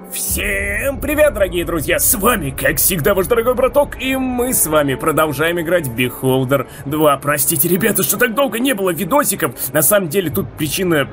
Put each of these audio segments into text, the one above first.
Всем привет, дорогие друзья! С вами, как всегда, ваш дорогой браток, и мы с вами продолжаем играть в Beholder 2. Простите, ребята, что так долго не было видосиков. На самом деле, тут причина...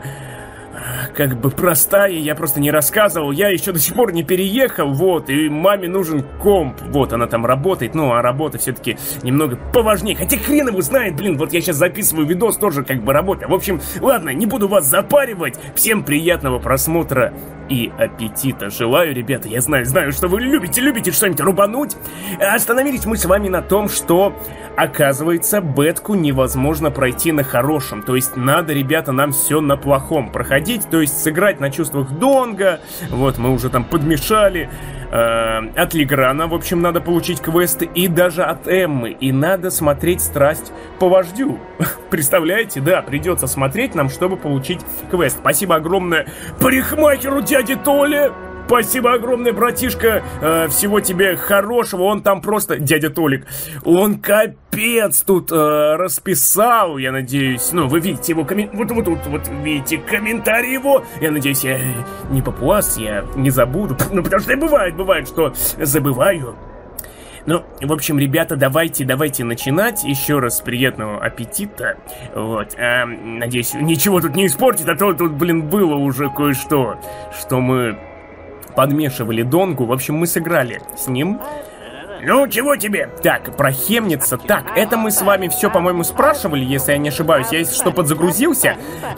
как бы простая, я просто не рассказывал. Я еще до сих пор не переехал, вот, и маме нужен комп. Вот, она там работает, ну, а работа все-таки немного поважнее. Хотя хрен его знает, блин, вот я сейчас записываю видос, тоже как бы работа. В общем, ладно, не буду вас запаривать. Всем приятного просмотра и аппетита желаю, ребята. Я знаю, что вы любите что-нибудь рубануть. Остановились мы с вами на том, что, оказывается, бетку невозможно пройти на хорошем. То есть надо, ребята, нам все на плохом проходить. То есть сыграть на чувствах Донга. Вот, мы уже там подмешали. От Леграна, в общем, надо получить квесты. И даже от Эммы. И надо смотреть «Страсть по вождю». Представляете? Да, придется смотреть нам, чтобы получить квест. Спасибо огромное парикмахеру дяде Толе. Спасибо огромное, братишка. Всего тебе хорошего. Он там просто... Дядя Толик. Он капец тут расписал, я надеюсь. Ну, вы видите его вот видите комментарий его. Я надеюсь, я не папуас, я не забуду. Ну, потому что бывает, что забываю. Ну, в общем, ребята, давайте начинать. Еще раз приятного аппетита. Вот, надеюсь, ничего тут не испортит, а то тут, блин, было уже кое-что, что мы подмешивали Донгу. В общем, мы сыграли с ним. Ну, чего тебе? Так, про Хемница. Так, это мы с вами все, по-моему, спрашивали, если я не ошибаюсь. Я, если что, подзагрузился.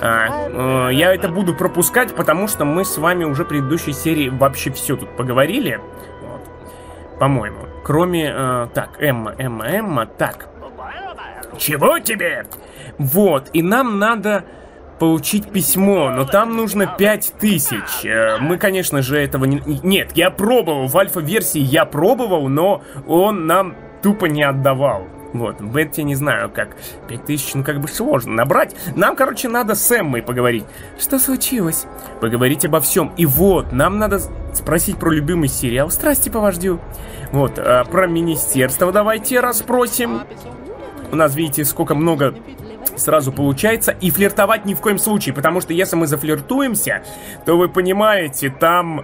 Я это буду пропускать, потому что мы с вами уже в предыдущей серии вообще все тут поговорили. Вот. По-моему. Кроме... так, Эмма. Так. Чего тебе? Вот, и нам надо... получить письмо, но там нужно 5000. Мы, конечно же, этого не... Нет, я пробовал, в альфа-версии я пробовал, но он нам тупо не отдавал. Вот, в бете не знаю как. 5000, ну как бы сложно набрать. Нам, короче, надо с Эммой поговорить. Что случилось? Поговорить обо всем. И вот, нам надо спросить про любимый сериал «Страсти по вождю». Вот, про министерство давайте расспросим. У нас, видите, сколько много... сразу получается, и флиртовать ни в коем случае, потому что если мы зафлиртуемся, то вы понимаете, там,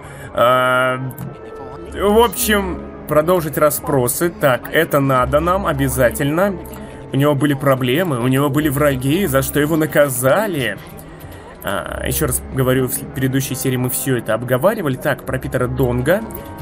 в общем, продолжить расспросы. Так, это надо нам обязательно. У него были проблемы, у него были враги, за что его наказали. Еще раз говорю, в предыдущей серии мы все это обговаривали. Так, про Питера Донга.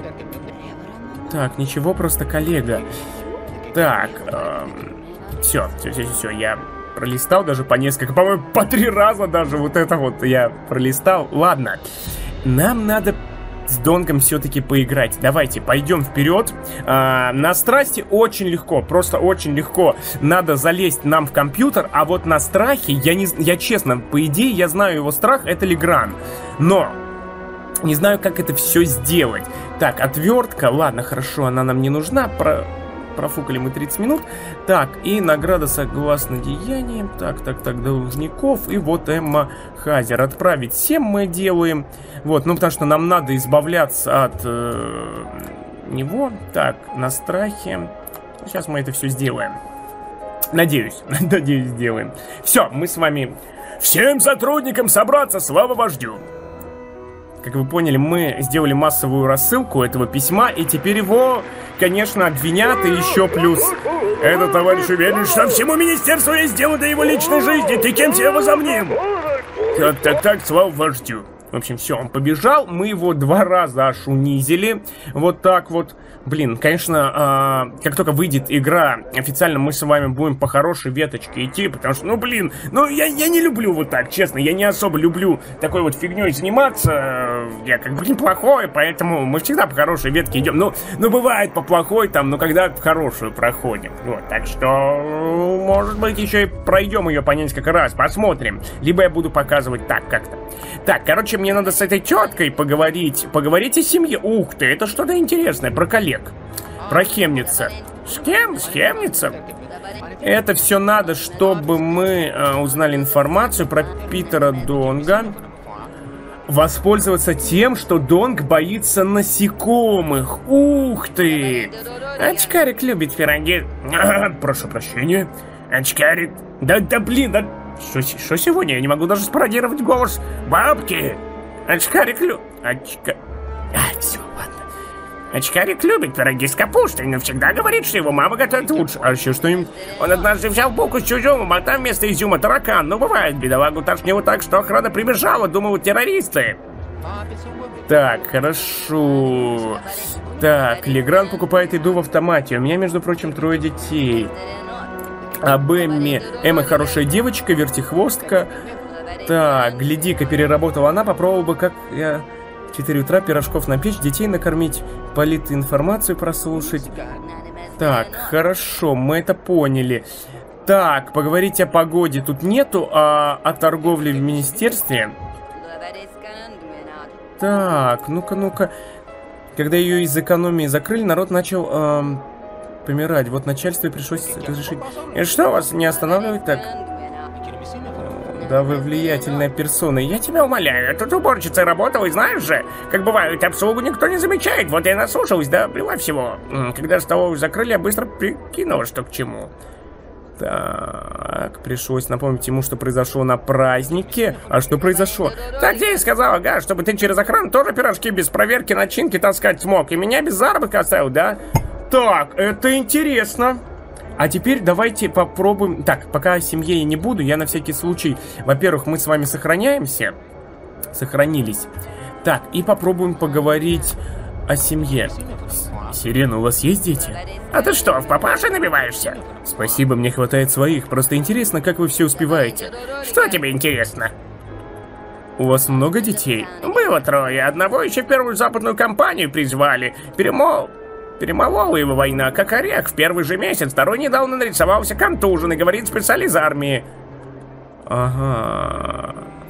Так, ничего, просто коллега. Так, все, я... пролистал даже по несколько, по-моему, по 3 раза даже вот это вот я пролистал. Ладно, нам надо с Донгом все-таки поиграть. Давайте, пойдем вперед. На страсти очень легко, просто очень легко. Надо залезть нам в компьютер, а вот на страхе, я честно, по идее, я знаю его страх, это Легран. Но... не знаю, как это все сделать. Так, отвертка, ладно, хорошо, она нам не нужна, профукали мы 30 минут. Так, и награда согласно деяниям. Так, должников. И вот Эмма Хазер. Отправить 7 мы делаем. Вот, ну потому что нам надо избавляться от него. Так, на страхе. Сейчас мы это все сделаем. Надеюсь, сделаем. Все, мы с вами... Всем сотрудникам собраться, слава вождю! Как вы поняли, мы сделали массовую рассылку этого письма, и теперь его, конечно, обвинят, и еще плюс. Это товарищ уверен, что всему министерству есть дело до его личной жизни. Ты кем себя возомнил? Так, слава вождю. В общем, все, он побежал, мы его 2 раза аж унизили. Вот так вот. Блин, конечно, как только выйдет игра, официально мы с вами будем по хорошей веточке идти, потому что, ну, блин, ну, я не люблю вот так, честно, я не особо люблю такой вот фигней заниматься. Я как бы неплохой, поэтому мы всегда по хорошей ветке идем. Ну, бывает по плохой там, но когда в хорошую проходим. Вот, так что, может быть, еще и пройдем ее по несколько раз, посмотрим. Либо я буду показывать так как-то. Так, короче, мне надо с этой теткой поговорить. Поговорить о семье. Ух ты, это что-то интересное про коллег. Про Хемница. С кем? С Хемницем? Это все надо, чтобы мы узнали информацию про Питера Донга. Воспользоваться тем, что Донг боится насекомых. Ух ты! Очкарик любит пироги. Прошу прощения. Очкарик. Да блин, да... Что сегодня? Я не могу даже спародировать голос. Бабки! Очкарик Все, ладно. Очкарик любит пироги с капустой, но всегда говорит, что его мама готовит лучше. А еще что-нибудь? Он однажды взял булку с изюмом, а там вместо изюма таракан. Ну, бывает, бедолагу тошнило так, что охрана прибежала, думала, террористы. Так, хорошо. Так, Легран покупает еду в автомате. У меня, между прочим, 3 детей. Об Эмме. Эмма хорошая девочка, вертихвостка. Так, гляди-ка, переработала она, попробовала бы, как я... 4 утра пирожков напечь, детей накормить, политинформацию прослушать. Так, хорошо, мы это поняли. Так, поговорить о погоде тут нету, а о торговле в министерстве... Так, ну-ка. Когда ее из экономии закрыли, народ начал помирать. Вот начальству пришлось разрешить. И что вас не останавливает так? Да вы влиятельная персона. Я тебя умоляю, я тут уборщицей работала, и знаешь же, как бывает, обслугу никто не замечает. Вот я наслушалась, да, плевать всего. Когда столовую закрыли, я быстро прикинула, что к чему. Так, пришлось напомнить ему, что произошло на празднике. А что произошло? Так я и сказала, ага, чтобы ты через охрану тоже пирожки без проверки начинки таскать смог. И меня без заработка оставил, да? Так, это интересно. А теперь давайте попробуем... Так, пока о семье я не буду, я на всякий случай... Во-первых, мы с вами сохраняемся. Сохранились. Так, и попробуем поговорить о семье. Сирена, у вас есть дети? А ты что, в папаше набиваешься? Спасибо, мне хватает своих. Просто интересно, как вы все успеваете. Что тебе интересно? У вас много детей? Было 3. Одного еще в первую западную кампанию призвали. Перемолола его война, как орех. В первый же месяц, второй недавно нарисовался контуженный, говорит, специалист из армии. Ага.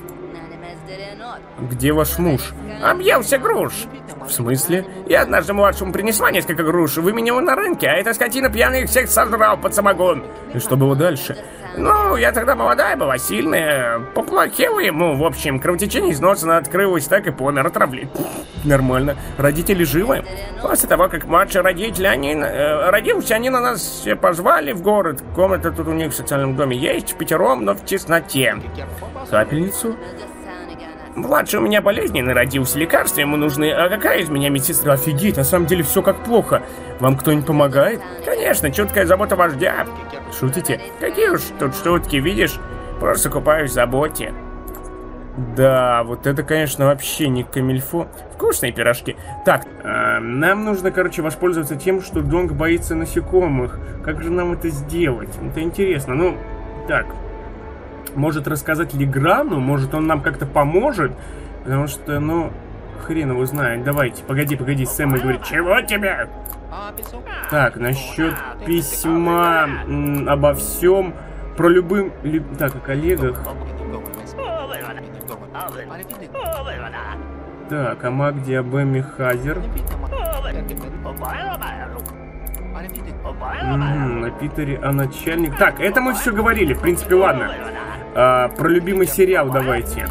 Где ваш муж? Объелся груш. В смысле? Я однажды младшему принесла несколько груш, выменяла на рынке, а эта скотина пьяный их всех сожрал под самогон. И что было дальше? Ну, я тогда молодая была, сильная. Поплохело ему, в общем, кровотечение из носа открылось, так и помер, отравлен. Нормально. Родители живы? После того, как младший родитель, родился, они на нас все позвали в город. Комната тут у них в социальном доме есть, впятером, но в тесноте. Капельницу? Младший у меня болезненный родился, лекарства ему нужны, а какая из меня медсестра? Офигеть, на самом деле все как плохо. Вам кто-нибудь помогает? Конечно, чуткая забота вождя. Шутите? Какие уж тут шутки, видишь? Просто купаюсь в заботе. Да, вот это, конечно, вообще не камильфо. Вкусные пирожки. Так, нам нужно, короче, воспользоваться тем, что Донг боится насекомых. Как же нам это сделать? Это интересно. Ну, так... Может рассказать Леграну, может он нам как-то поможет, потому что, ну, хрен его знает. Давайте, погоди, Сэм говорит, чего тебе? Так, насчет письма обо всем, про любым, так, о коллегах. Так, о Магде, об Эмме Хазер. О Питере, о начальнике. Так, это мы все говорили, в принципе, ладно. Про любимый сериал давайте.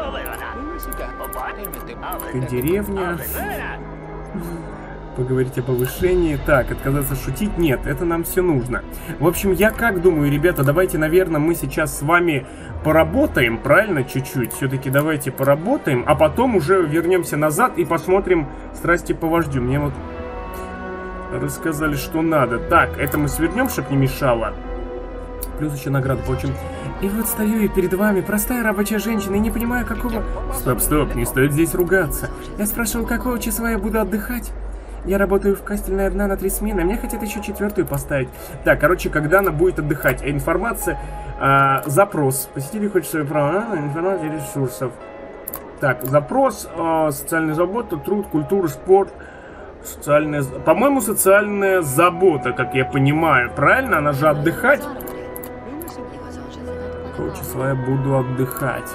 Деревня. Поговорить о повышении. Так, отказаться шутить? Нет, это нам все нужно. В общем, я как думаю, ребята, давайте, наверное, мы сейчас с вами поработаем, правильно, чуть-чуть. Все-таки давайте поработаем, а потом уже вернемся назад и посмотрим «Страсти по вождю». Мне вот рассказали, что надо. Так, это мы свернем, чтобы не мешало. Плюс еще награду получим. И вот стою я перед вами, простая рабочая женщина, и не понимаю, какого... Стоп, не стоит здесь ругаться. Я спрашивал, какого числа я буду отдыхать? Я работаю в кастельной одна на 3 смены, а мне хотят еще 4-ю поставить. Так, короче, когда она будет отдыхать? Информация, запрос. Посетитель хочет свои права на информацию ресурсов. Так, запрос, социальная забота, труд, культура, спорт... Социальная... По-моему, социальная забота, как я понимаю. Правильно? Она же отдыхать. Какого числа я буду отдыхать?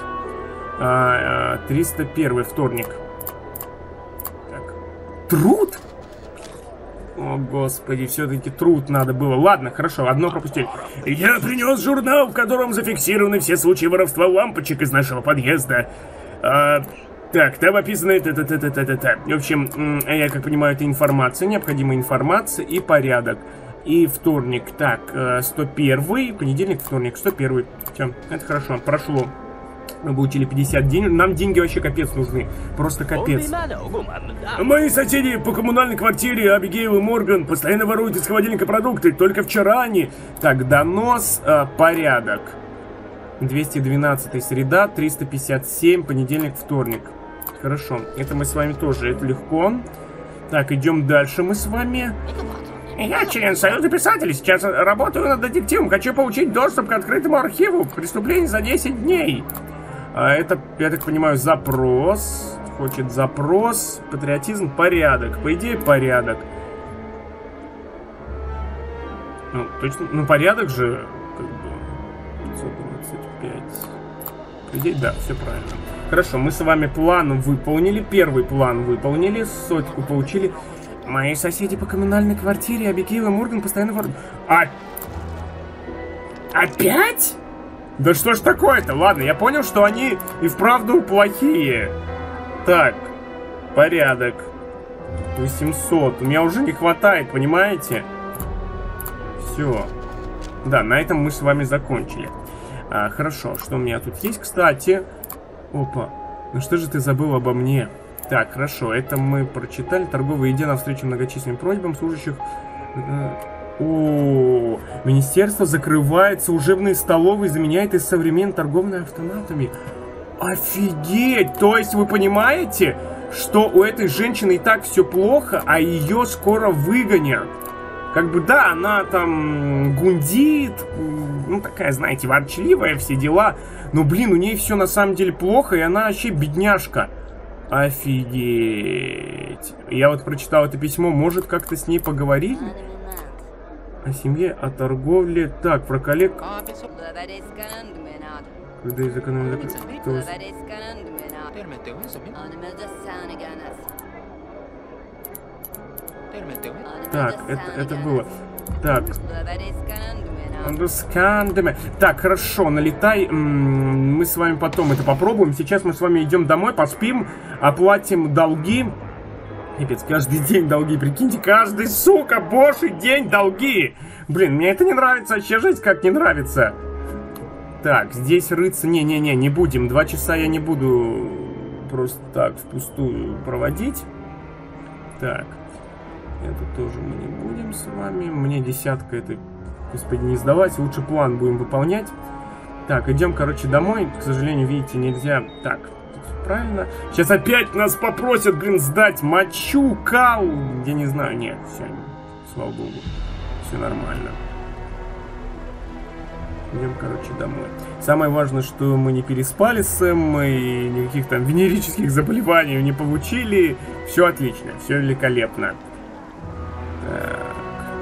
301 вторник. Так. Труд? О, господи, все-таки труд надо было. Ладно, хорошо, одно пропустили. Я принес журнал, в котором зафиксированы все случаи воровства лампочек из нашего подъезда. Так, там описано В общем, я как понимаю, это информация, необходимая информация и порядок. И вторник, так, 101, понедельник, вторник, 101. Все, это хорошо, прошло. Мы получили 50 денег. Нам деньги вообще капец нужны. Просто капец. Мои соседи по коммунальной квартире, Абигейл и Морган, постоянно воруют из холодильника продукты. Только вчера они... Так, донос, порядок. 212 среда, 357, понедельник, вторник. Хорошо, это мы с вами тоже, это легко. Так, идем дальше мы с вами. Я член Союза писателей, сейчас работаю над детективом. Хочу получить доступ к открытому архиву преступлений за 10 дней. Это, я так понимаю, запрос. Хочет запрос. Патриотизм, порядок. По идее, порядок. Ну, точно. Ну, порядок же. Как бы. 525. По идее, да, все правильно. Хорошо, мы с вами план выполнили. Первый план выполнили. Сотку получили. Мои соседи по коммунальной квартире, Абигейл и Морган, постоянно воруют. Опять? Да что ж такое-то? Ладно, я понял, что они и вправду плохие. Так, порядок. 800. У меня уже не хватает, понимаете? Все. Да, на этом мы с вами закончили. Хорошо, что у меня тут есть, кстати? Опа. Ну что же ты забыл обо мне? Так, хорошо, это мы прочитали. Торговая еда навстречу многочисленным просьбам служащих... О, министерство закрывает служебные столовые, заменяет из современной торговли автоматами. Офигеть! То есть вы понимаете, что у этой женщины и так все плохо, а ее скоро выгонят? Как бы да, она там гундит, ну такая, знаете, ворчливая, все дела. Но, блин, у нее все на самом деле плохо, и она вообще бедняжка. Офигеть. Я вот прочитал это письмо, может как-то с ней поговорить? О семье, о торговле. Так, про коллег. Когда из экономики... Так, это было. Так. Так, хорошо, налетай. Мы с вами потом это попробуем. Сейчас мы с вами идем домой, поспим, оплатим долги. Капец, каждый день долги, прикиньте, каждый, сука, божий день долги. Блин, мне это не нравится, вообще жесть как не нравится. Так, здесь рыться, не будем. 2 часа я не буду просто так впустую проводить. Так, это тоже мы не будем с вами. Мне десятка это, господи, не сдавать, лучше план будем выполнять. Так, идем, короче, домой. К сожалению, видите, нельзя... Так, правильно. Сейчас опять нас попросят, блин, сдать мочу, кал. Я не знаю, нет, все, слава богу, все нормально. Идем, короче, домой. Самое важное, что мы не переспали с Сэм, и никаких там венерических заболеваний не получили. Все отлично, все великолепно. Так.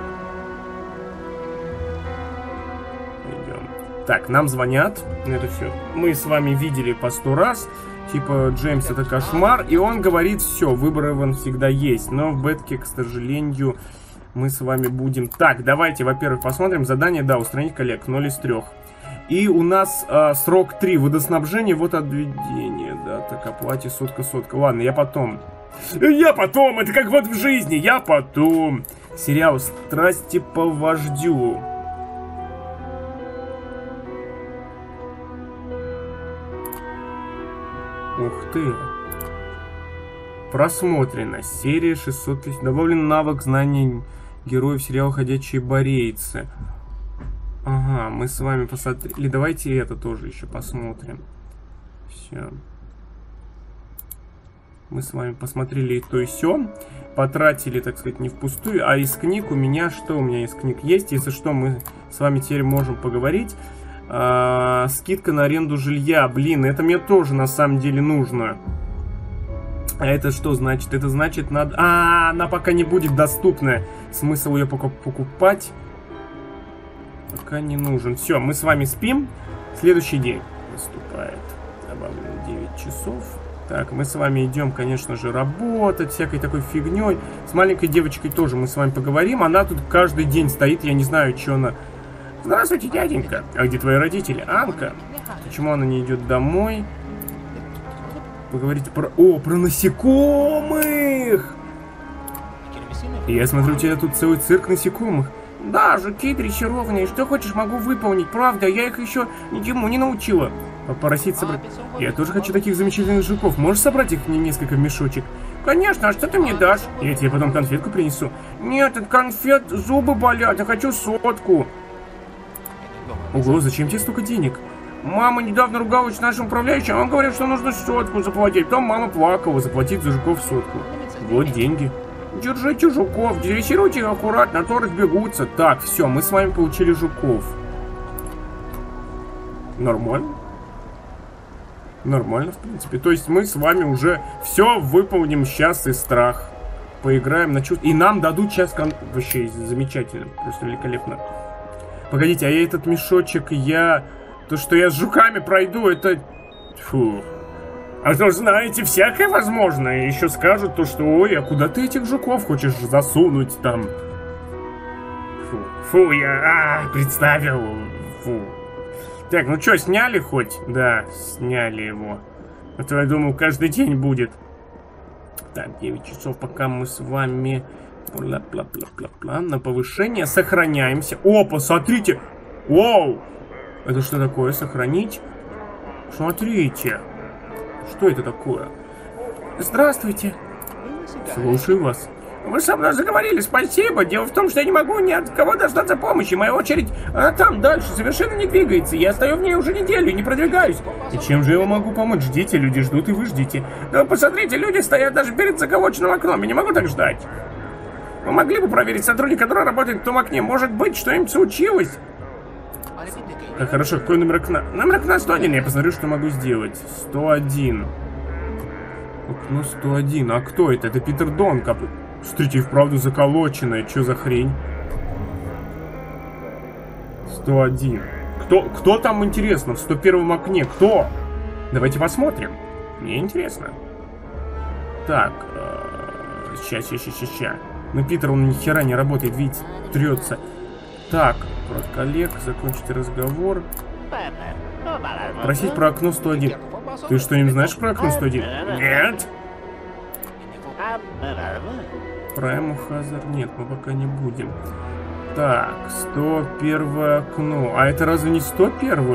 Идем. Так, нам звонят. Это все. Мы с вами видели по 100 раз. Типа, Джеймс это кошмар. И он говорит, все, выборы вон всегда есть. Но в бетке, к сожалению, мы с вами будем... Так, давайте, во-первых, посмотрим. Задание, да, устранить коллег. 0 из 3. И у нас срок 3. Водоснабжение, вот отведение. Да, так, оплате сотка. Ладно, я потом. Это как вот в жизни. Я потом. Сериал «Страсти по вождю». Ух ты. Просмотрено. Серия 600 тысяч. Добавлен навык знаний героев сериала «Ходячие борейцы». Ага, мы с вами посмотрели. Давайте это тоже еще посмотрим. Все. Мы с вами посмотрели и то, и сё. Потратили, так сказать, не впустую. А из книг у меня что? У меня из книг есть. Если что, мы с вами теперь можем поговорить. Скидка на аренду жилья. Блин, это мне тоже на самом деле нужно. А это что значит? Это значит, надо... она пока не будет доступна. Смысл ее покупать пока не нужен. Все, мы с вами спим. Следующий день наступает. Добавлено 9 часов. Так, мы с вами идем, конечно же, работать всякой такой фигней. С маленькой девочкой тоже мы с вами поговорим. Она тут каждый день стоит, я не знаю, что она... Здравствуйте, дяденька. А где твои родители? Анка. Почему она не идет домой? Поговорите про... О, про насекомых! Я смотрю, у тебя тут целый цирк насекомых. Да, жуки дрессированные. Что хочешь, могу выполнить. Правда, я их еще ничему не научила. Попросить собрать. Я тоже хочу таких замечательных жуков. Можешь собрать их мне несколько в мешочек? Конечно, а что ты мне дашь? Я тебе потом конфетку принесу. Нет, от конфет зубы болят, я хочу сотку. Ого, зачем тебе столько денег? Мама недавно ругалась с нашим управляющим, он говорит, что нужно сотку заплатить. Потом мама плакала, заплатить за жуков сотку. Вот деньги. Держите жуков, дрессируйте их аккуратно, а то разбегутся. Так, все, мы с вами получили жуков. Нормально? Нормально, в принципе. То есть мы с вами уже все выполним сейчас и страх. Поиграем на чувство. И нам дадут сейчас вообще замечательно. Просто великолепно. Погодите, а я этот мешочек, то, что я с жуками пройду, это... Фу. А то знаете, всякое возможно. И еще скажут то, что, ой, а куда ты этих жуков хочешь засунуть там? Фу, я... представил. Фу. Так, ну что, сняли хоть? Да, сняли его. А то я думал, каждый день будет. Так, 9 часов, пока мы с вами... На повышение сохраняемся. О, посмотрите! Вау! Это что такое? Сохранить? Смотрите. Что это такое? Здравствуйте. Слушаю вас. Вы со мной заговорили, спасибо. Дело в том, что я не могу ни от кого дождаться помощи. Моя очередь там дальше совершенно не двигается. Я стою в ней уже неделю и не продвигаюсь. И чем же я вам могу помочь? Ждите, люди ждут, и вы ждите. Да посмотрите, люди стоят даже перед заголоченным окном. Я не могу так ждать. Вы могли бы проверить сотрудника, который работает в том окне? Может быть, что-нибудь случилось? Хорошо, какой номер окна? Номер окна 101, я посмотрю, что могу сделать. 101. Окно 101. А кто это? Это Питер Донка. Смотрите, и вправду заколоченная. Что за хрень? 101. Кто там, интересно, в 101 окне? Кто? Давайте посмотрим. Мне интересно. Так. Сейчас. Но Питер, он ни хера не работает, видите, трется. Так, про коллег, закончите разговор. Просить про окно 101. Ты что-нибудь знаешь про окно 101? Нет. Про Эмму Хазар нет, мы пока не будем. Так, 101 окно. А это разве не 101?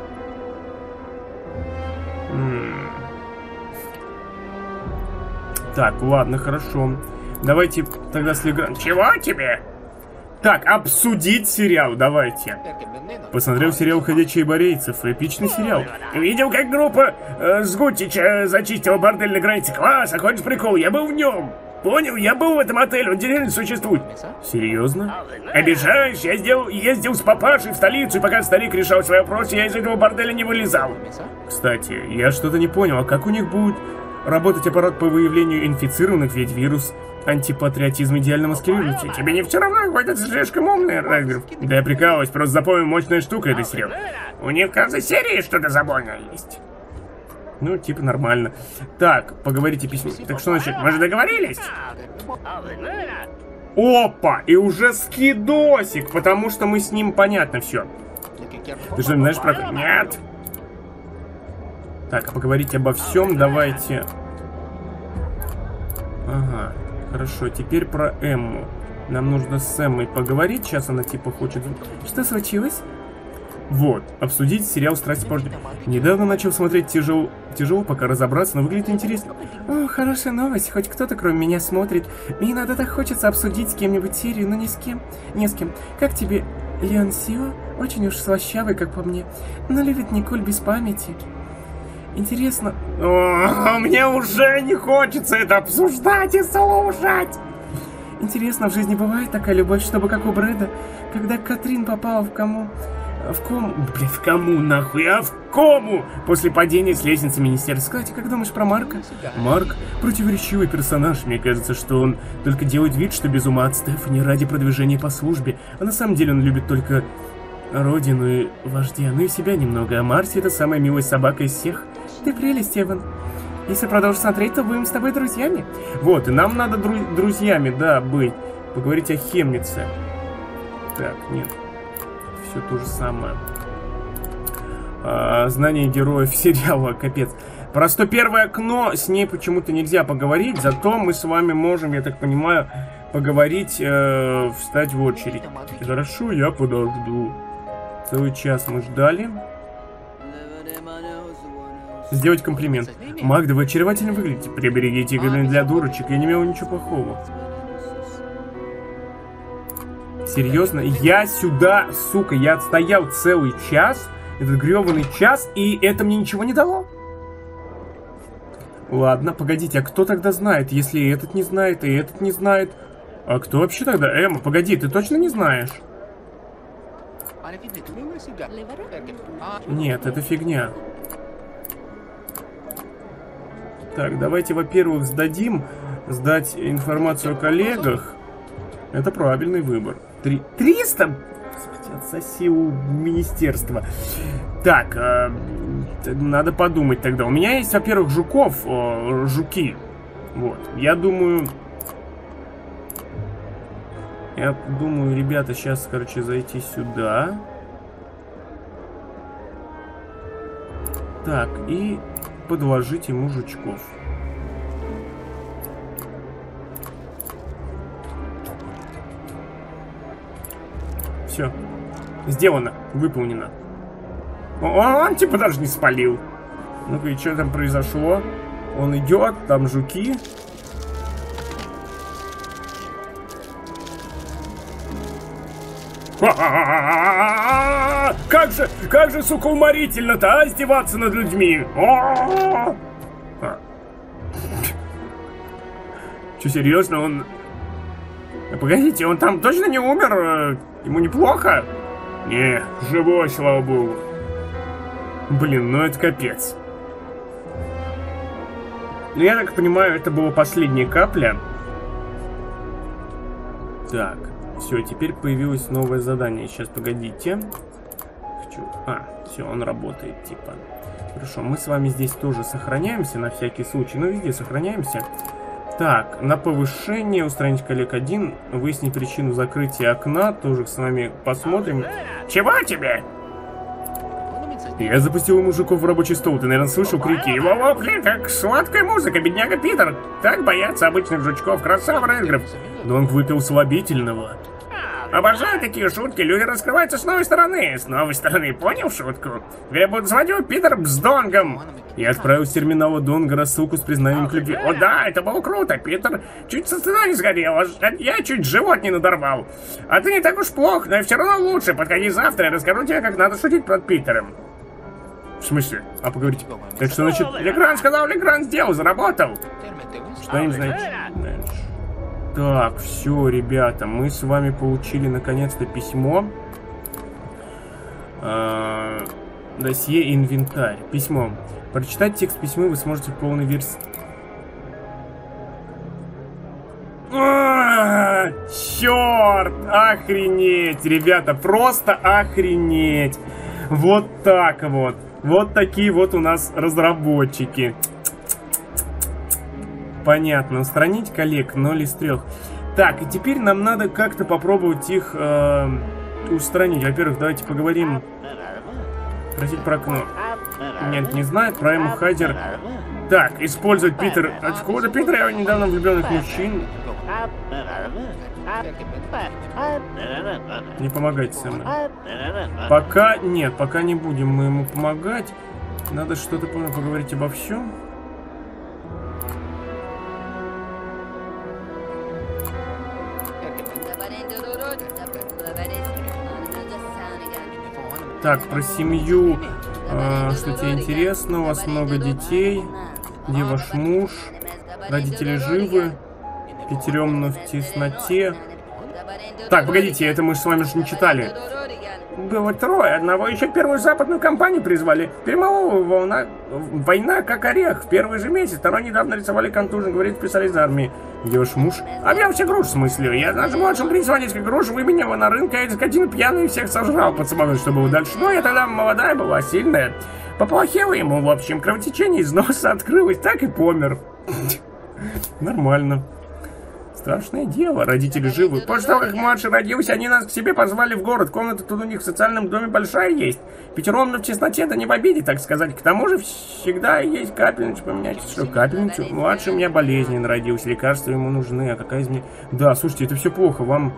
Так, ладно, хорошо. Давайте тогда с Легран... Чего тебе? Так, обсудить сериал, давайте. Посмотрел сериал «Ходячие борейцев». Эпичный сериал. Видел, как группа Сгутича зачистила бордель на границе? Класс, а хочешь прикол? Я был в нем. Понял, я был в этом отеле, он реально существует. Серьезно? Обижаешь? Я ездил с папашей в столицу, и пока старик решал свой вопрос, я из этого борделя не вылезал. Кстати, я что-то не понял, а как у них будет работать аппарат по выявлению инфицированных, ведь вирус антипатриотизм идеально маскируется. Тебе не все равно, какой-то слишком умный, Райдгров. Да я прикалываюсь, просто запомнил, мощная штука этой сериал. У них в каждой серии что-то забойное есть. Ну, типа нормально. Так, поговорите письмо. Так что значит, мы же договорились? Опа! И уже скидосик, потому что мы с ним понятно все. Ты что, знаешь про... Нет. Так, поговорить обо всем, давайте. Ага, хорошо, теперь про Эмму. Нам нужно с Эммой поговорить, сейчас она типа хочет... Что случилось? Вот, обсудить сериал «Страсть по...» Недавно начал смотреть тяжело, пока разобраться, но выглядит интересно. О, хорошая новость, хоть кто-то кроме меня смотрит. Мне иногда так хочется обсудить с кем-нибудь серию, но ни с кем. Как тебе Леон Сио? Очень уж слащавый, как по мне. Но любит Николь без памяти. Интересно... О, мне уже не хочется это обсуждать и слушать. Интересно, в жизни бывает такая любовь, чтобы как у Брэда, когда Катрин попала в кому нахуй? А в кому? После падения с лестницы министерства. Кстати, как думаешь про Марка? Марк противоречивый персонаж. Мне кажется, что он только делает вид, что без ума от Стефани ради продвижения по службе. А на самом деле он любит только родину и вождя, ну и себя немного. А Марси — это самая милая собака из всех. Ты прелесть, Эван. Если продолжишь смотреть, то будем с тобой друзьями. Вот, и нам надо друзьями, да, быть. Поговорить о Хемнице. Так, нет. Все то же самое. Знание героев сериала, капец. Про 101 окно с ней почему-то нельзя поговорить, зато мы с вами можем, я так понимаю, поговорить, встать в очередь. Хорошо, я подожду. Целый час мы ждали. сделать комплимент. Магда, вы очаровательно выглядите. Приберегите игры для дурочек, я не имел ничего плохого. Серьезно? Я сюда, сука, я отстоял целый час, этот грёбаный час, и это мне ничего не дало? Ладно, погодите, а кто тогда знает, если этот не знает, и этот не знает? А кто вообще тогда? Эмма, погоди, ты точно не знаешь? Нет, это фигня. Так, давайте, во-первых, сдать информацию о коллегах. Это правильный выбор. 300? Господи, отсоси у министерства. Так, надо подумать тогда. У меня есть, во-первых, жуки. Вот, я думаю, ребята, сейчас, короче, зайти сюда. Так, и подложить ему жучков. Все. Сделано. Выполнено. Он типа даже не спалил. Ну-ка, и что там произошло? Он идет, там жуки. Как же, сука, уморительно-то, а, издеваться над людьми. Че, серьезно, он... Погодите, он там точно не умер? Ему неплохо? Не, живой, слава богу. Блин, ну это капец. Ну, я так понимаю, это была последняя капля. Так, все, теперь появилось новое задание. Сейчас, погодите. Все, он работает, типа. Хорошо, мы с вами здесь тоже сохраняемся на всякий случай. Ну, везде сохраняемся. Так, на повышение, устранить коллег 1, выяснить причину закрытия окна, тоже с вами посмотрим. Чего тебе? Я запустил мужиков в рабочий стол, ты, наверное, слышал крики. Его вопли, как сладкая музыка, бедняга Питер. Так боятся обычных жучков, красава Рэдграф. Донг выпил слабительного. Обожаю такие шутки, люди раскрываются с новой стороны. С новой стороны, понял шутку? Я буду звонить Питер с Донгом. Я отправил с терминала Донга рассылку с признанием к любви. О да, это было круто, Питер чуть со стыда не сгорел, я чуть живот не надорвал. А ты не так уж плох, но все равно лучше. Подходи завтра, я расскажу тебе, как надо шутить под Питером. В смысле? А поговорить? Так что, значит, Легран сказал, Легран сделал, заработал. Что им значит? Так, все, ребята, мы с вами получили наконец-то письмо. Досье инвентарь. Письмо. Прочитать текст письма вы сможете в полной версии. Черт! Охренеть, ребята, просто охренеть. Вот так вот. Вот такие вот у нас разработчики. Понятно. Устранить коллег 0 из 3. Так, и теперь нам надо как-то попробовать их устранить. Во-первых, давайте поговорим. Просить про окно. Нет, не знает. Про Эмму Хайдер. Так, использовать Питер. Откуда Питер? Я недавно влюбленных мужчин. Не помогайте со мной. Пока нет, пока не будем мы ему помогать. Надо что-то поговорить обо всем. Так, про семью. Что тебе интересно? У вас много детей. Где ваш муж? Родители живы? Пятерем в тесноте. Так, погодите, это мы с вами же не читали. Было 3, одного еще первую западную компанию призвали. Перемолова война как орех. В первый же месяц, второй недавно рисовали контужен, говорит специалист армии. Где ваш муж? Объявся груш, в смысле. Я даже младшим принесла несколько груш, выменяла на рынке, а эта скотина пьяный всех сожрал под самогон, что было дальше. Но я тогда молодая была, сильная. Поплохело ему, в общем, кровотечение из носа открылось, так и помер. Нормально. Страшное дело, родители живы. После того, как младший родился, они нас к себе позвали в город. Комната тут у них в социальном доме большая есть. Пятером в чесноте, да не в обиде, так сказать. К тому же всегда есть капельницу поменять. Что, капельницу? Младший у меня болезненно родился, лекарства ему нужны. А какая из них... Да, слушайте, это все плохо, вам...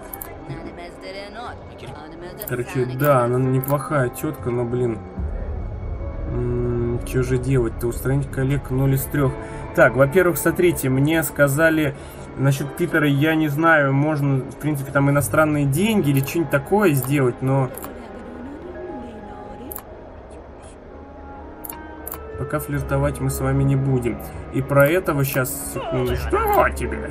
Короче, да, она неплохая тетка, но, блин... Что же делать-то? Устранить коллег 0 из 3. Так, во-первых, смотрите, мне сказали насчет Питера, я не знаю, можно, в принципе, там иностранные деньги или что-нибудь такое сделать, но... Пока флиртовать мы с вами не будем. И про этого сейчас, секунду, что тебе?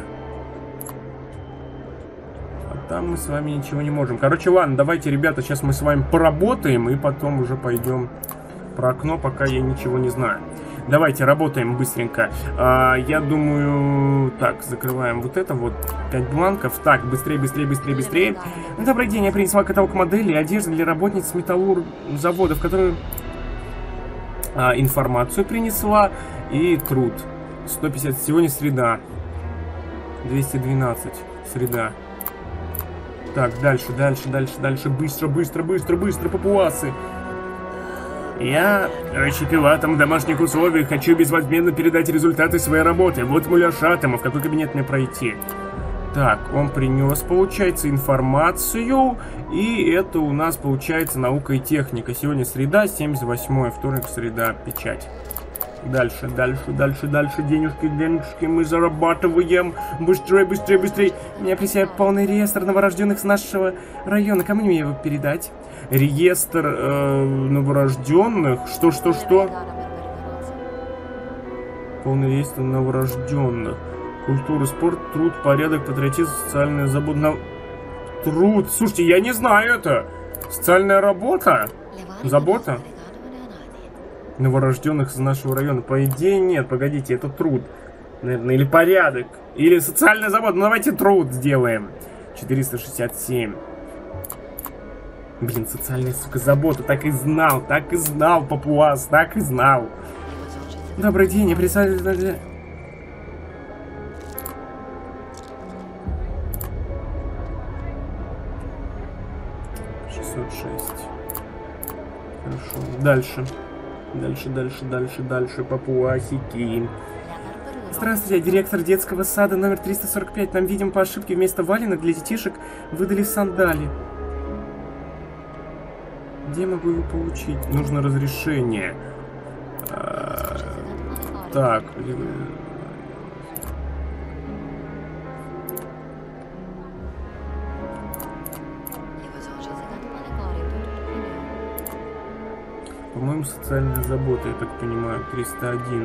А там мы с вами ничего не можем. Короче, ладно, давайте, ребята, сейчас мы с вами поработаем и потом уже пойдем про окно, пока я ничего не знаю. Давайте, работаем быстренько. Я думаю... Так, закрываем вот это вот. 5 бланков. Так, быстрее, быстрее, быстрее, быстрее. Добрый день, я принесла каталог моделей одежды для работниц металлургзаводов, которые... информацию принесла и труд. 150. Сегодня среда. 212. Среда. Так, дальше, дальше, дальше, дальше. Быстро, быстро, быстро, быстро, папуасы. Я пилотом в домашних условиях хочу безвозмездно передать результаты своей работы. Вот муляж атома. В какой кабинет мне пройти? Так, он принес, получается, информацию. И это у нас, получается, наука и техника. Сегодня среда, 78-е, вторник, среда, печать. Дальше, дальше, дальше, дальше. Денежки, денежки мы зарабатываем. Быстрее, быстрее, быстрее. Меня присягает полный реестр новорожденных с нашего района. Кому мне его передать? Реестр новорожденных? Что? Полный реестр новорожденных. Культура, спорт, труд, порядок, патриотизм, социальная забота. Труд. Слушайте, я не знаю это. Социальная работа? Забота? Новорожденных из нашего района. По идее, нет. Погодите, это труд. Наверное, или порядок. Или социальная забота. Ну, давайте труд сделаем. 467. Блин, социальная, сука, забота. Так и знал, папуас, так и знал. Добрый день, я представляю... 606. Хорошо. Дальше. Дальше, папуасики. Здравствуйте, я директор детского сада номер 345. Нам, видимо, по ошибке вместо валенок для детишек выдали сандали. Где я могу его получить? Нужно разрешение. Так. По-моему, социальная забота, я так понимаю, 301.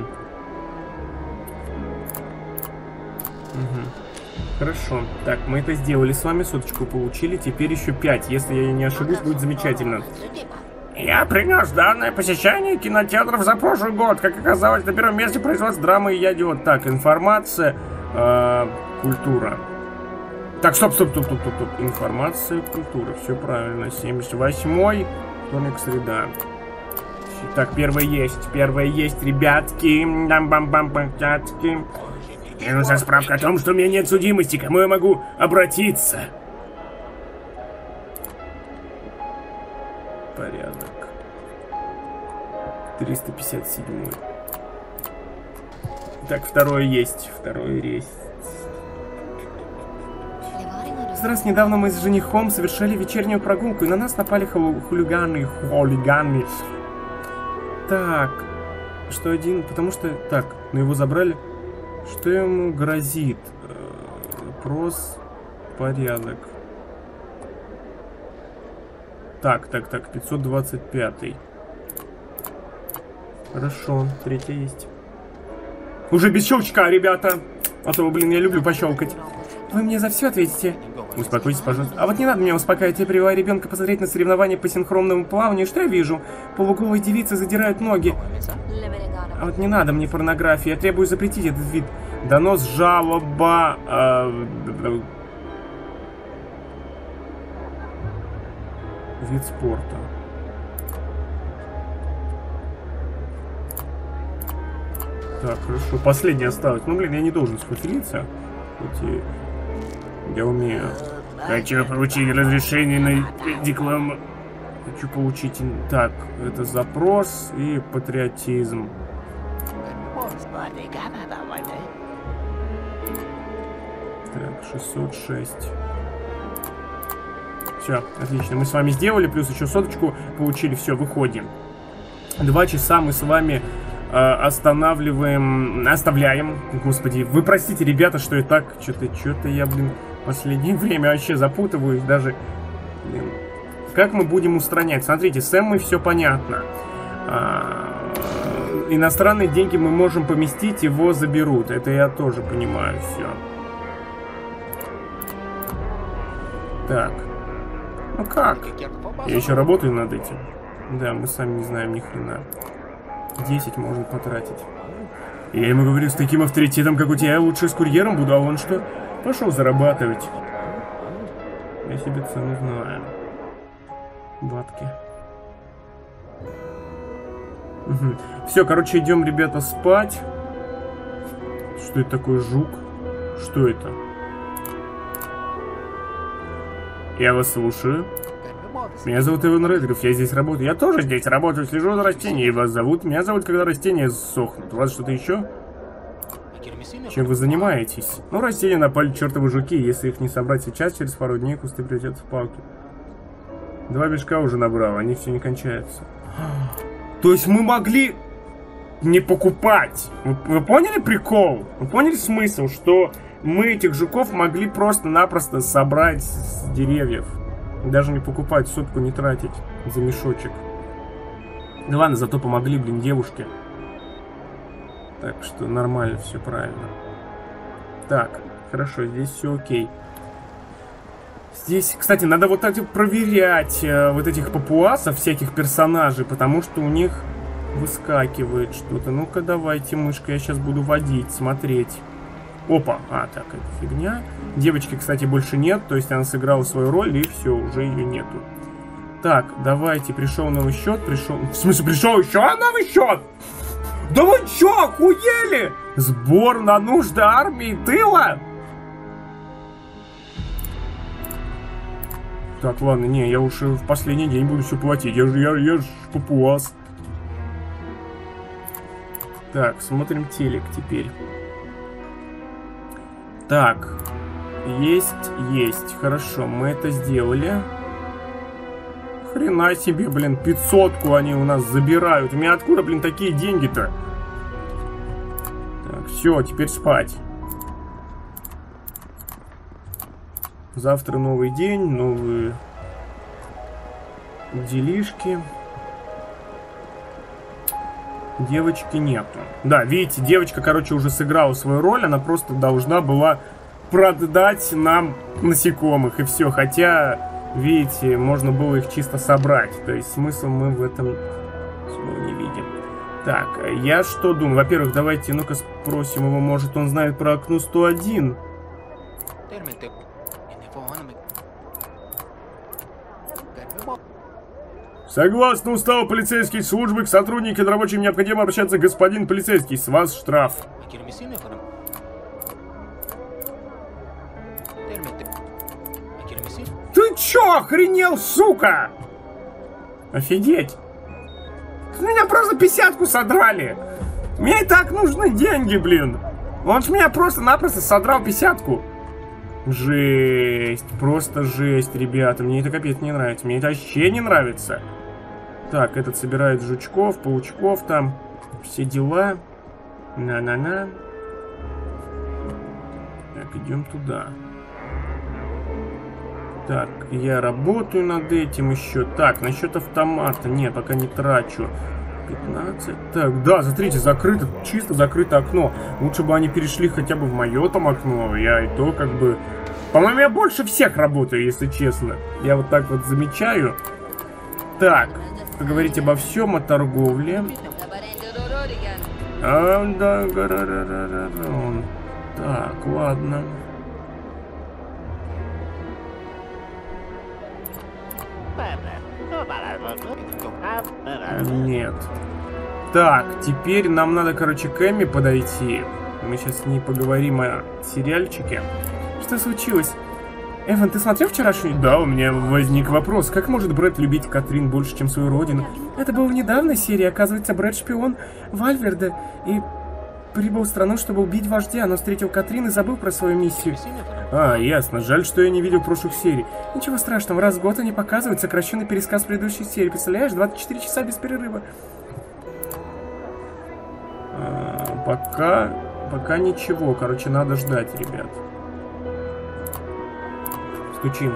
Угу. Хорошо. Так, мы это сделали с вами, соточку получили, теперь еще 5. Если я не ошибусь, будет замечательно. Я принес данное посещение кинотеатров за прошлый год. Как оказалось, на первом месте производство драмы и идиот. Так, информация, культура. Так, стоп. Информация, культура. Все правильно. 78-й, вторник, среда. Так, первое есть, ребятки. Бам-бам-бам-бам-бам. Мне нужна справка о том, что у меня нет судимости. Кому я могу обратиться? Порядок. 357. Так, второе есть. Здравствуйте, недавно мы с женихом совершали вечернюю прогулку, и на нас напали хулиганы. Так, что один, потому что... Так, но его забрали. Что ему грозит? Прос, порядок. Так, 525. Хорошо, третья есть. Уже без щелчка, ребята. А то, блин, я люблю пощелкать. Вы мне за все ответите? Успокойтесь, пожалуйста. А вот не надо меня успокаивать. Я привела ребенка посмотреть на соревнования по синхронному плаванию. Что я вижу? Полуголые девицы задирают ноги. А вот не надо мне порнографии. Я требую запретить этот вид. Донос, жалоба... Вид спорта. Так, хорошо. Последний осталось. Ну, блин, я не должен сфотериться. Хоть и... Я умею. Хочу получить разрешение на декламацию. Хочу получить... Так, это запрос и патриотизм. Так, 606. Все, отлично. Мы с вами сделали, плюс еще соточку получили. Все, выходим. 2 часа мы с вами оставляем. Господи, вы простите, ребята, что я так, что-то я, блин, в последнее время вообще запутываюсь даже. Блин. Как мы будем устранять? Смотрите, с Эммой все понятно. Иностранные деньги мы можем поместить, его заберут. Это я тоже понимаю все. Так. Ну как? Я еще работаю над этим. Да, мы сами не знаем ни хрена. 10 можно потратить. Я ему говорю, с таким авторитетом, как у тебя, я лучше с курьером буду, а он что? Пошел зарабатывать. Я себе цену знаю. Бабки. Угу. Все, короче, идем, ребята, спать. Что это такое, жук? Что это? Я вас слушаю. Меня зовут Иван Редграф, я здесь работаю. Я тоже здесь работаю, слежу за растениями. Вас зовут? Меня зовут, когда растения сохнут. У вас что-то еще? Чем вы занимаетесь? Ну, растения напали чертовы жуки. Если их не собрать сейчас, через пару дней кусты превратятся в палки. 2 мешка уже набрал, они все не кончаются. То есть мы могли не покупать. Вы поняли прикол? Вы поняли смысл, что мы этих жуков могли просто-напросто собрать с деревьев? Даже не покупать, сотку не тратить за мешочек. Да ладно, зато помогли, блин, девушке. Так что нормально, все правильно. Так, хорошо, здесь все окей. Здесь, кстати, надо вот так проверять вот этих папуасов, всяких персонажей, потому что у них выскакивает что-то. Ну-ка, давайте, мышка, я сейчас буду водить, смотреть. Опа, так, это фигня. Девочки, кстати, больше нет, то есть она сыграла свою роль, и все, уже ее нету. Так, давайте, пришел новый счет, пришел... В смысле, пришел еще новый счет? Да вы че, охуели? Сбор на нужды армии тыла? Так, ладно, не, я уж в последний день буду все платить, я ж папуас. Так, смотрим телек теперь. Так, есть, хорошо, мы это сделали. Хрена себе, блин, 500-ку они у нас забирают. У меня откуда, блин, такие деньги-то? Так, все, теперь спать. Завтра новый день, новые делишки. Девочки нету. Да, видите, девочка, короче, уже сыграла свою роль. Она просто должна была продать нам насекомых. И все. Хотя, видите, можно было их чисто собрать. То есть смысл мы в этом не видим. Так, я что думаю? Во-первых, давайте, ну-ка спросим его. Может, он знает про окно 101? Согласно уставу полицейской службы, к сотрудникам рабочим необходимо обращаться, господин полицейский. С вас штраф. Ты чё, охренел, сука? Офигеть. С меня просто 50-ку содрали. Мне и так нужны деньги, блин. Он с меня просто-напросто содрал 50-ку. Жесть, просто жесть, ребята. Мне это капец не нравится. Мне это вообще не нравится. Так, этот собирает жучков, паучков там. Все дела. На-на-на. Так, идем туда. Так, я работаю над этим еще. Так, насчет автомата. Нет, пока не трачу. 15. Так, да, смотрите, закрыто, чисто закрыто окно. Лучше бы они перешли хотя бы в мое там окно. Я и то как бы... По-моему, я больше всех работаю, если честно. Я вот так вот замечаю. Так, поговорить обо всем, о торговле. Так, ладно. Нет. Так, теперь нам надо, короче, к Эмми подойти. Мы сейчас с ней поговорим о сериальчике. Что случилось? Эван, ты смотрел вчерашний? Да, у меня возник вопрос. Как может Брэд любить Катрин больше, чем свою родину? Это было в недавней серии. Оказывается, Брэд шпион Вальверда и прибыл в страну, чтобы убить вождя, но встретил Катрин и забыл про свою миссию. А, ясно. Жаль, что я не видел прошлых серий. Ничего страшного, раз в год они показывают сокращенный пересказ предыдущей серии. Представляешь, 24 часа без перерыва. Пока ничего. Короче, надо ждать, ребят. Стучим.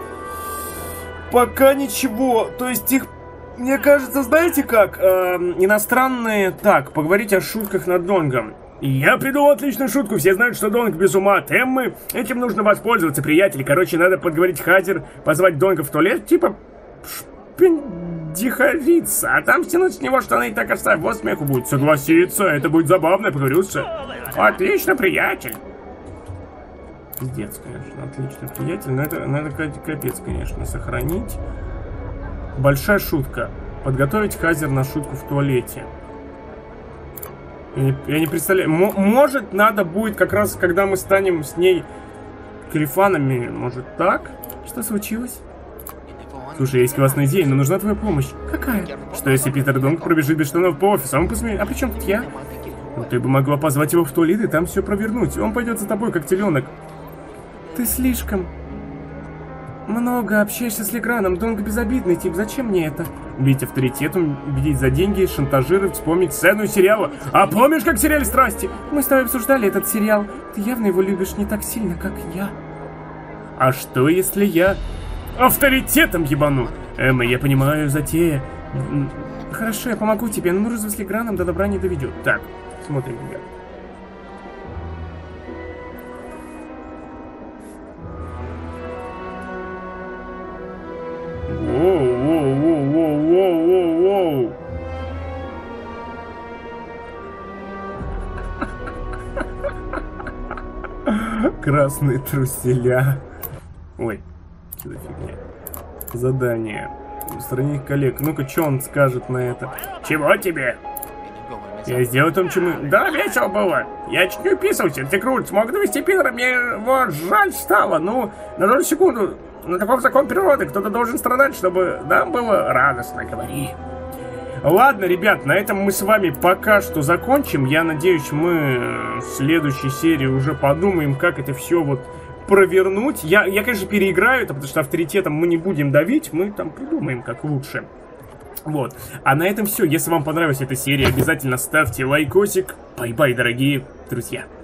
Пока ничего. То есть их... Мне кажется, знаете как? Иностранные... Так, поговорить о шутках над Донгом. Я придумал отличную шутку. Все знают, что Донг без ума от Эммы. Этим нужно воспользоваться, приятели. Короче, надо подговорить Хазер, позвать Донга в туалет, типа... шпендиховиться. А там стянуть с него штаны и так оставь. Вот смеху будет. Согласиться. Это будет забавно, я поговорился. Отлично, приятель. Пиздец, конечно. Отлично, приятель. Но это надо капец, конечно, сохранить. Большая шутка. Подготовить Хазер на шутку в туалете. Я не представляю. Может, надо будет как раз, когда мы станем с ней крифанами. Может, так? Что случилось? Слушай, есть классная идея, но нужна твоя помощь. Какая? Что если Питер Донг пробежит без штанов по офису? Он посмеет. А при чем тут я? Ну, ты бы могла позвать его в туалет и там все провернуть. Он пойдет за тобой, как теленок. Ты слишком... много общаешься с Леграном. Донг безобидный тип. Зачем мне это? Бить авторитетом, бить за деньги, шантажировать, вспомнить сцену из сериала. А помнишь, как в сериале «Страсти»? Мы с тобой обсуждали этот сериал. Ты явно его любишь не так сильно, как я. А что, если я авторитетом ебану? Эмма, я понимаю, затея. Хорошо, я помогу тебе, но дружба с Леграном до добра не доведет. Так, смотрим, ребят. Воу. Красные труселя. Ой, что за фигня. Задание. Устранить коллег. Ну-ка, что он скажет на это? Чего тебе? Я сделал том, чему... Да, весело было. Я чуть не уписался. Ты крут, смог довести Питера. Мне вот жаль стало. Ну, на долю секунду. Но таков закон природы. Кто-то должен страдать, чтобы нам было радостно. Говори. Ладно, ребят, на этом мы с вами пока что закончим. Я надеюсь, мы в следующей серии уже подумаем, как это все вот провернуть. Я, конечно, переиграю это, потому что авторитетом мы не будем давить. Мы там придумаем, как лучше. Вот. А на этом все. Если вам понравилась эта серия, обязательно ставьте лайкосик. Бай-бай, дорогие друзья.